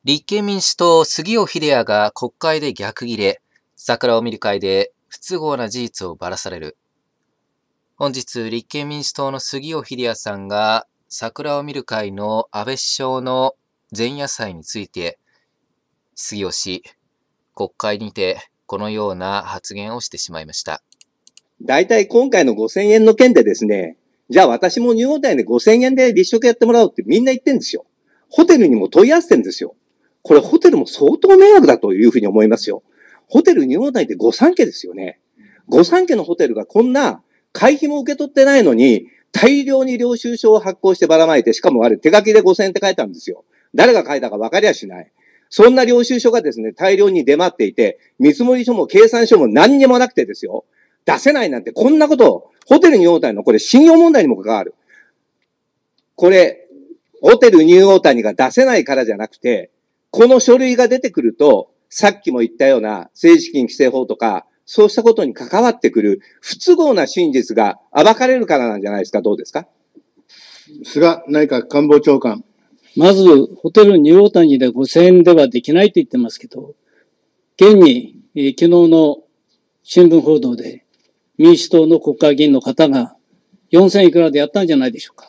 立憲民主党、杉尾秀哉が国会で逆ギレ、桜を見る会で不都合な事実をばらされる。本日、立憲民主党の杉尾秀哉さんが、桜を見る会の安倍首相の前夜祭について、質疑をし、国会にてこのような発言をしてしまいました。 大体今回の5000円の件でですね、じゃあ私もニューオータニで5000円で立食やってもらおうってみんな言ってんですよ。ホテルにも問い合わせてんですよ。これホテルも相当迷惑だというふうに思いますよ。ホテルニューオータニって御三家ですよね。御三家のホテルがこんな会費も受け取ってないのに、大量に領収書を発行してばらまいて、しかもあれ手書きで5000円って書いてあるんですよ。誰が書いたか分かりゃしない。そんな領収書がですね、大量に出回っていて、見積書も計算書も何にもなくてですよ。出せないなんて、こんなことを、ホテルニューオータニのこれ信用問題にも関わる。これ、ホテルニューオータニが出せないからじゃなくて、この書類が出てくると、さっきも言ったような政治資金規正法とか、そうしたことに関わってくる不都合な真実が暴かれるからなんじゃないですか。どうですか。 菅内閣官房長官。 まず、ホテルニューオータニで5000円ではできないと言ってますけど、現に、昨日の新聞報道で、民主党の国会議員の方が4000いくらでやったんじゃないでしょうか。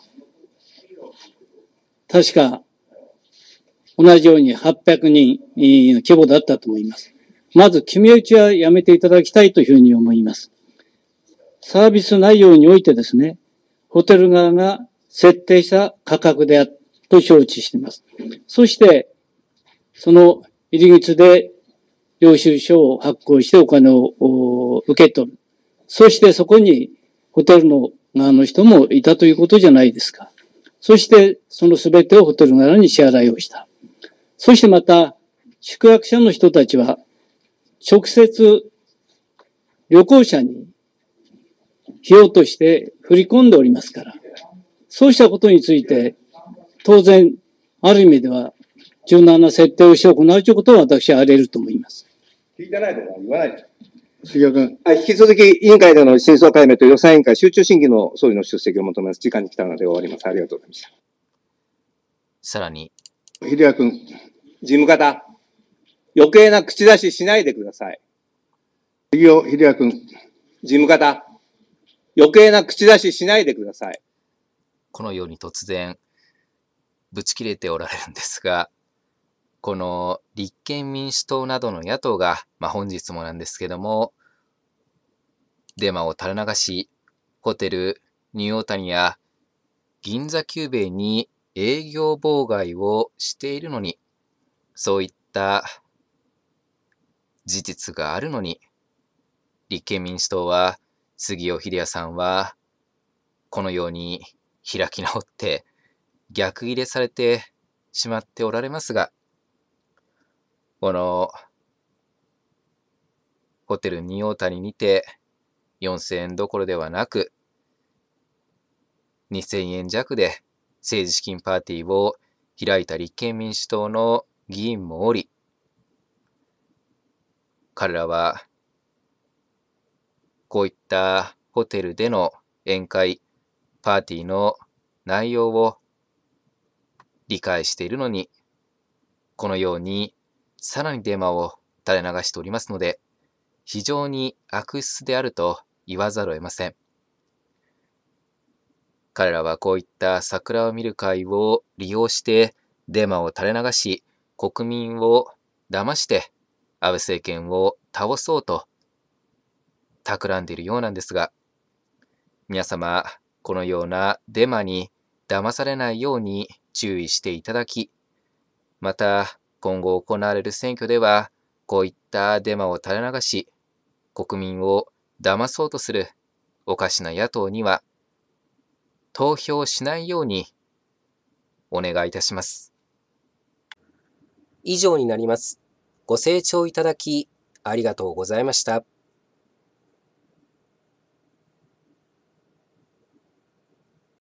確か、同じように800人の規模だったと思います。まず、決め打ちはやめていただきたいというふうに思います。サービス内容においてですね、ホテル側が設定した価格であると承知しています。そして、その入り口で領収書を発行してお金を受け取る。そしてそこにホテルの側の人もいたということじゃないですか。そしてその全てをホテル側に支払いをした。そしてまた宿泊者の人たちは直接旅行者に費用として振り込んでおりますから、そうしたことについて当然ある意味では柔軟な設定をして行うということは私はあり得ると思います。 聞いてないとは言わないで。 杉尾君。 引き続き委員会での真相解明と予算委員会集中審議の総理の出席を求めます。時間に来たので終わります。ありがとうございました。 さらに、 秀哉君。 事務方、余計な口出ししないでください。 杉尾秀哉君。 事務方、余計な口出ししないでください。 このように突然、ぶち切れておられるんですが、この立憲民主党などの野党が、本日もなんですけども、デマを垂れ流し、ホテルニューオータニや銀座久兵衛に営業妨害をしているのに、そういった事実があるのに、立憲民主党は、杉尾秀哉さんは、このように開き直って逆ギレされてしまっておられますが、このホテルニューオータニにて4000円どころではなく、2000円弱で政治資金パーティーを開いた立憲民主党の議員もおり、彼らはこういったホテルでの宴会、パーティーの内容を理解しているのに、このようにさらにデマを垂れ流しておりますので、非常に悪質であると言わざるを得ません。彼らはこういった桜を見る会を利用してデマを垂れ流し、国民を騙して安倍政権を倒そうと企んでいるようなんですが、皆様、このようなデマに騙されないように注意していただき、また今後行われる選挙では、こういったデマを垂れ流し、国民を騙そうとするおかしな野党には、投票しないようにお願いいたします。 以上になります。ご清聴いただきありがとうございました。